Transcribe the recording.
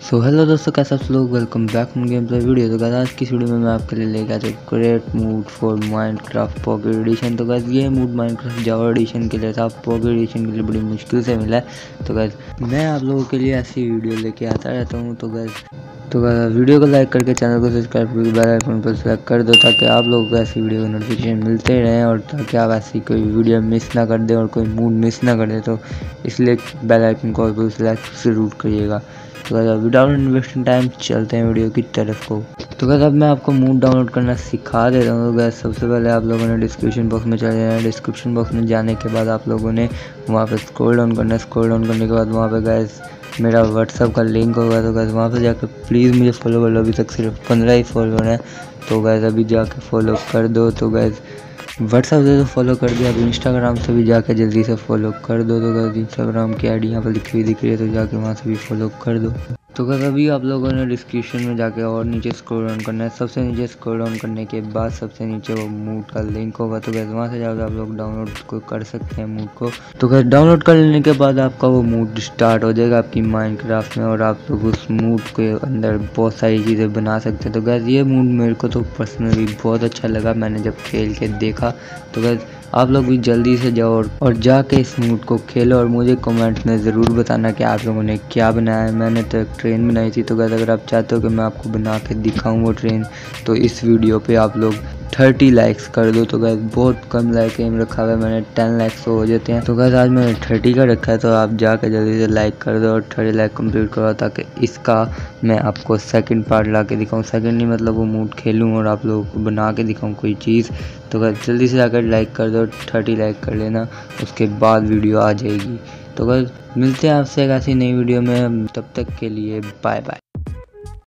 So hello दोस्तों, कैसे आप लोग। Welcome back on game play video. तो गाइस आज की वीडियो में मैं आपके लिए लेकर आया हूँ create mood for Minecraft pocket edition. तो गाइस ये मूड माइनक्राफ्ट जावा एडिशन के लिए था, पॉकेट एडिशन के लिए बड़ी मुश्किल से मिला है। तो गाइस मैं आप लोगों के लिए ऐसी वीडियो लेके आता रहता हूँ। तो गाइस वीडियो को लाइक करके चैनल को सब्सक्राइब करके बेल आइकन पर सेलेक्ट कर दो, ताकि आप लोगों को ऐसी वीडियो का नोटिफिकेशन मिलते रहें और ताकि आप ऐसी कोई वीडियो मिस ना कर दें और कोई मूड मिस ना कर दें। तो इसलिए बेल आइकन को सेलेक्ट जरूर करिएगा। तो विदाउट इन्वेस्टिंग टाइम चलते हैं वीडियो की तरफ को। तो अब मैं आपको मूड डाउनलोड करना सिखा देता हूँ। तो सबसे पहले आप लोगों ने डिस्क्रिप्शन बॉक्स में चले जाना है। डिस्क्रिप्शन बॉक्स में जाने के बाद आप लोगों ने वहाँ पे स्क्रॉल डाउन करना है। स्क्रॉल डाउन करने के बाद वहाँ पे गैस मेरा व्हाट्सअप का लिंक होगा। तो गैस वहाँ पे जाकर प्लीज़ मुझे फॉलो कर लो। अभी तक सिर्फ 15 ही फॉलोअर हैं। तो गैस अभी जाके फॉलो कर दो। तो गैस व्हाट्सअप से तो फॉलो कर दिया, अब इंस्टाग्राम से भी जाके जल्दी से फॉलो कर दो। तो गैस इंस्टाग्राम की आईडी यहाँ पर लिखी हुई दिख रही है, तो जाके वहाँ से भी फॉलो कर दो। तो गैस अभी आप लोगों ने डिस्क्रिप्शन में जाके और नीचे स्क्रॉल डाउन करना है। सबसे नीचे स्क्रॉल डाउन करने के बाद सबसे नीचे वो मूड का लिंक होगा। तो गैस वहाँ से जाकर आप लोग डाउनलोड को कर सकते हैं मूड को। तो गैस डाउनलोड कर लेने के बाद आपका वो मूड स्टार्ट हो जाएगा आपकी माइनक्राफ्ट में, और आप लोग उस मूड के अंदर बहुत सारी चीज़ें बना सकते हैं। तो गैस ये मूड मेरे को तो पर्सनली बहुत अच्छा लगा, मैंने जब खेल के देखा। तो गैस आप लोग भी जल्दी से जाओ और जाके इस मूड को खेलो, और मुझे कमेंट में ज़रूर बताना कि आप लोगों ने क्या बनाया है। मैंने तो एक ट्रेन बनाई थी। तो गैस अगर आप चाहते हो कि मैं आपको बना के दिखाऊं वो ट्रेन, तो इस वीडियो पे आप लोग 30 लाइक्स कर दो। तो गैस बहुत कम लाइक एम रखा हुआ है मैंने, 10 लाइक्स हो जाते हैं। तो गैस आज मैंने 30 का रखा है, तो आप जाके जल्दी से लाइक कर दो और 30 लाइक कंप्लीट करो, ताकि इसका मैं आपको सेकंड पार्ट ला के दिखाऊँ। सेकंड नहीं मतलब वो मूड खेलूँ और आप लोगों को बना के दिखाऊँ कोई चीज़। तो गैस जल्दी से जाकर लाइक कर दो, 30 लाइक कर लेना, उसके बाद वीडियो आ जाएगी। तो गैस मिलते हैं आपसे एक ऐसी नई वीडियो में, तब तक के लिए बाय बाय।